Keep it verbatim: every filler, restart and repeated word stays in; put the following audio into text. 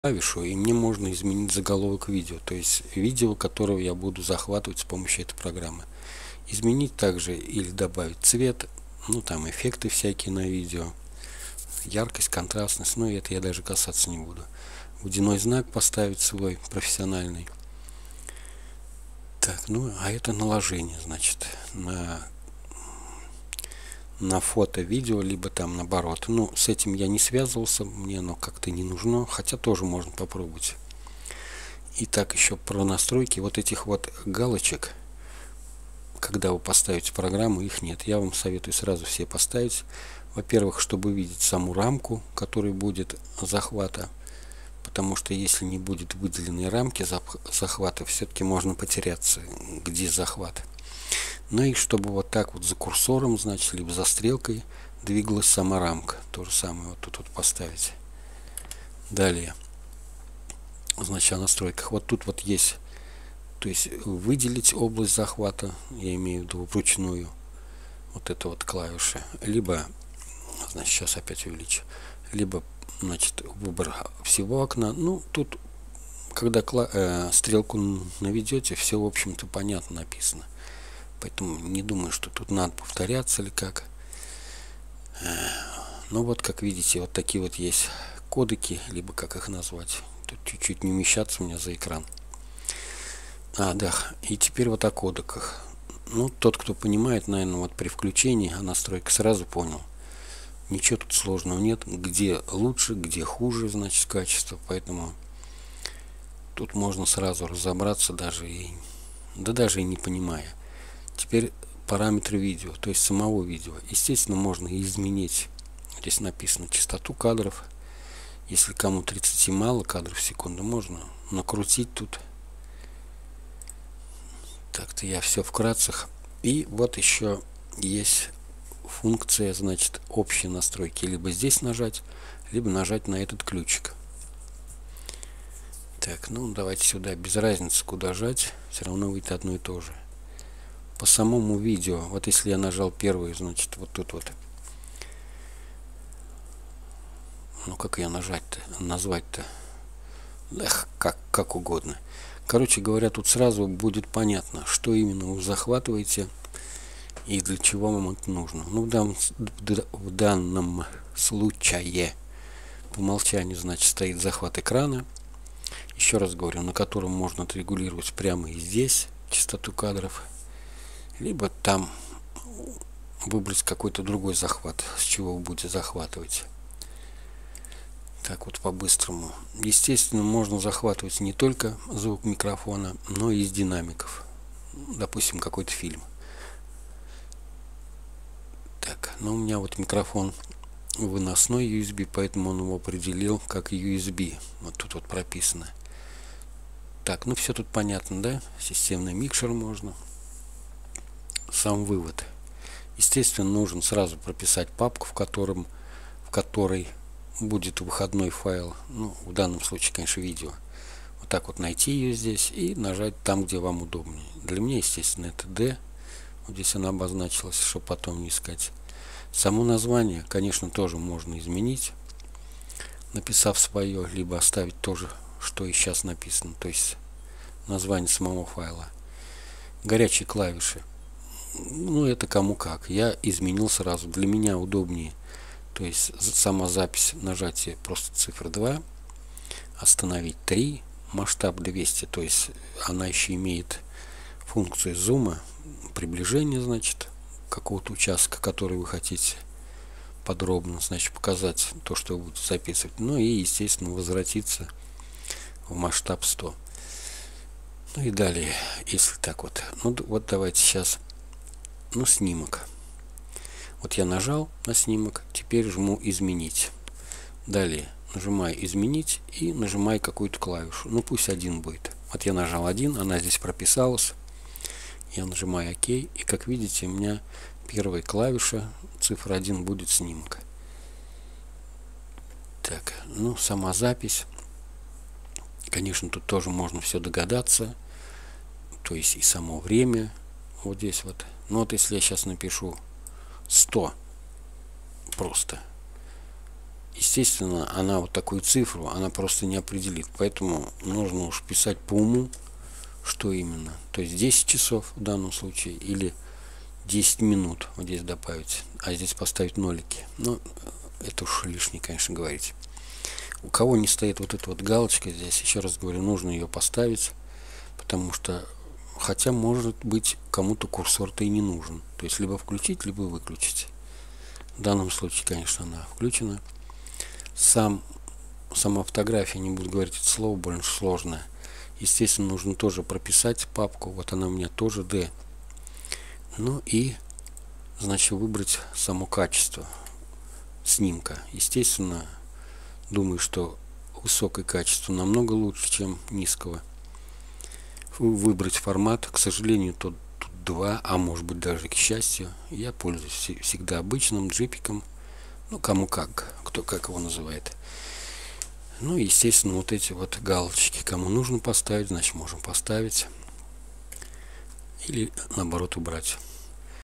клавишу, и мне можно изменить заголовок видео, то есть видео, которого я буду захватывать с помощью этой программы. Изменить также или добавить цвет, ну там эффекты всякие на видео, яркость, контрастность, но это я даже касаться не буду. Водяной знак поставить свой профессиональный. Так, ну а это наложение, значит, на на фото, видео, либо там наоборот. Ну, с этим я не связывался, мне оно как-то не нужно, хотя тоже можно попробовать. И так еще про настройки вот этих вот галочек, когда вы поставите программу, их нет. Я вам советую сразу все поставить. Во-первых, чтобы видеть саму рамку, которая будет захвата, потому что если не будет выделенной рамки захвата, все-таки можно потеряться, где захват. Ну и чтобы вот так вот за курсором, значит, либо за стрелкой двигалась сама рамка. То же самое вот тут вот поставить. Далее. Значит, о настройках. Вот тут вот есть, то есть выделить область захвата, я имею в виду вручную, вот это вот клавиша. Либо, значит, сейчас опять увеличу. Либо, значит, выбор всего окна. Ну, тут, когда э, стрелку наведете, все, в общем-то, понятно написано. Поэтому не думаю, что тут надо повторяться или как. Но вот, как видите, вот такие вот есть кодеки, либо как их назвать. Тут чуть-чуть не умещаться у меня за экран. А, да, и теперь вот о кодеках. Ну, тот, кто понимает, наверное, вот при включении, а настройка сразу понял. Ничего тут сложного нет. Где лучше, где хуже, значит, качество. Поэтому тут можно сразу разобраться даже и, да даже и не понимая. Теперь параметры видео, то есть самого видео. Естественно, можно изменить. Здесь написано частоту кадров. Если кому тридцать мало кадров в секунду, можно накрутить тут. Так-то я все вкратце. И вот еще есть функция, значит, общие настройки. Либо здесь нажать, либо нажать на этот ключик. Так, ну давайте сюда, без разницы куда жать, все равно выйдет одно и то же. По самому видео, вот если я нажал первый, значит, вот тут вот. Ну как я нажать-то, назвать-то? Эх, как, как угодно. Короче говоря, тут сразу будет понятно, что именно вы захватываете и для чего вам это нужно. Ну, в данном, в данном случае по умолчанию, значит, стоит захват экрана. Еще раз говорю, на котором можно отрегулировать прямо и здесь частоту кадров. Либо там выбрать какой-то другой захват, с чего вы будете захватывать. Так вот по-быстрому. Естественно, можно захватывать не только звук микрофона, но и из динамиков. Допустим, какой-то фильм. Так, но у меня вот микрофон выносной ю эс би, поэтому он его определил как ю эс би. Вот тут вот прописано. Так, ну все тут понятно, да? Системный микшер можно. Сам вывод. Естественно, нужно сразу прописать папку, в котором, в которой будет выходной файл. Ну, в данном случае, конечно, видео. Вот так вот найти ее здесь и нажать там, где вам удобнее. Для меня, естественно, это D. Вот здесь она обозначилась, чтобы потом не искать. Само название, конечно, тоже можно изменить, написав свое, либо оставить тоже, что и сейчас написано, то есть название самого файла. Горячие клавиши. Ну, это кому как. Я изменил сразу. Для меня удобнее. То есть сама запись, нажатие просто цифра два, остановить три, масштаб двести, то есть она еще имеет функцию зума, приближение, значит, какого-то участка, который вы хотите подробно, значит, показать то, что вы будете записывать. Ну и, естественно, возвратиться в масштаб сто. Ну и далее, если так вот. Ну вот давайте сейчас, ну, снимок. Вот я нажал на снимок, теперь жму изменить. Далее нажимаю изменить и нажимаю какую-то клавишу. Ну пусть один будет. Вот я нажал один, она здесь прописалась. Я нажимаю ОК, и как видите, у меня первая клавиша, цифра один, будет снимок. Так, ну сама запись. Конечно, тут тоже можно все догадаться. То есть и само время. Вот здесь вот. Ну вот если я сейчас напишу сто просто. естественно, она вот такую цифру, она просто не определит. Поэтому нужно уж писать по уму, что именно. То есть десять часов в данном случае или десять минут вот здесь добавить, а здесь поставить нолики. Но это уж лишнее, конечно, говорить. У кого не стоит вот эта вот галочка здесь, еще раз говорю, нужно ее поставить, потому что, хотя, может быть, кому-то курсор-то и не нужен. То есть либо включить, либо выключить. В данном случае, конечно, она включена. Сам, сама фотография, не буду говорить это слово, больно сложное. Естественно, нужно тоже прописать папку. Вот она у меня тоже D. Ну и, значит, выбрать само качество снимка. Естественно, думаю, что высокое качество намного лучше, чем низкого. Выбрать формат. К сожалению, тут, тут два, а может быть даже к счастью. Я пользуюсь всегда обычным джипиком. Ну, кому как, кто как его называет. Ну, естественно, вот эти вот галочки. Кому нужно поставить, значит, можем поставить. Или, наоборот, убрать.